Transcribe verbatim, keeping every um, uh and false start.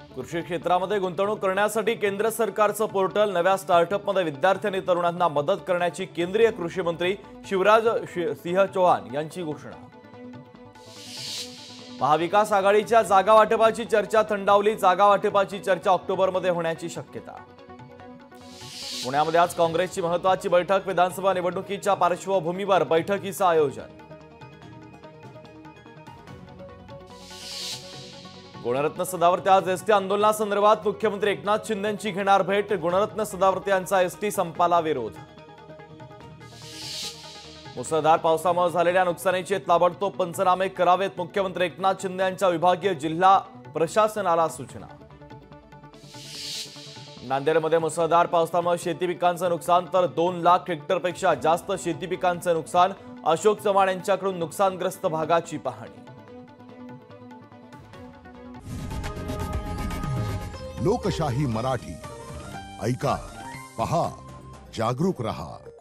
कृषी क्षेत्रामध्ये गुंतवणूक करण्यासाठी केंद्र सरकारचं पोर्टल, नव्या स्टार्टअपमध्ये विद्यार्थ्यांनी तरुणांना मदत करण्याची केंद्रीय कृषी मंत्री शिवराज सिंह चौहान यांची घोषणा। महाविकास आघाडीच्या जागा वाटपाची चर्चा थंडावली, जागा वाटपाची चर्चा ऑक्टोबरमध्ये होण्याची शक्यता। पुण्यामध्ये आज काँग्रेसची महत्त्वाची बैठक, विधानसभा निवडणुकीच्या पार्श्वभूमीवर बैठकीचं आयोजन। गुणरत्न सदावर्ते आज एसटी आंदोलनासंदर्भात मुख्यमंत्री एकनाथ शिंदेंची घेणार भेट, गुणरत्न सदावर्ते यांचा एसटी संपाला विरोध। मुसळधार पावसामुळे झालेल्या नुकसानीचे ताबडतोब पंचनामे करावेत, मुख्यमंत्री एकनाथ शिंदे यांच्या विभागीय जिल्हा प्रशासनाला सूचना। नांदेडमध्ये मुसळधार पावसामुळे शेती पिकांचं नुकसान तर दोन लाख हेक्टरपेक्षा जास्त शेती पिकांचं नुकसान, अशोक चव्हाण यांच्याकडून नुकसानग्रस्त भागाची पाहणी। लोकशाही मराठी ऐका, पहा, जागरूक रहा।